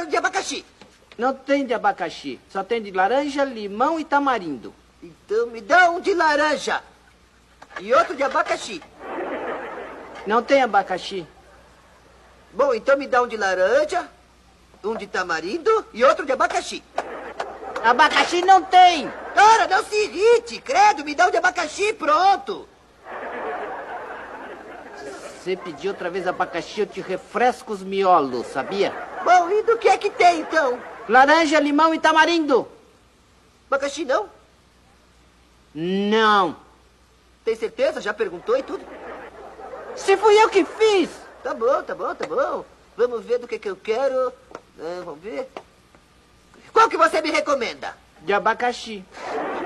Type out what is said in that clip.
quero de abacaxi. Não tem de abacaxi. Só tem de laranja, limão e tamarindo. Então me dá um de laranja. E outro de abacaxi. Não tem abacaxi. Bom, então me dá um de laranja, um de tamarindo e outro de abacaxi. Abacaxi não tem. Cara, não se irrite. Credo, me dá um de abacaxi, pronto. Se você pedir outra vez abacaxi, eu te refresco os miolos, sabia? Bom, e do que é que tem, então? Laranja, limão e tamarindo. Abacaxi não? Não. Tem certeza? Já perguntou e tudo? Se fui eu que fiz. Tá bom, tá bom, tá bom. Vamos ver do que eu quero. Vamos ver. Qual que você me recomenda? De abacaxi.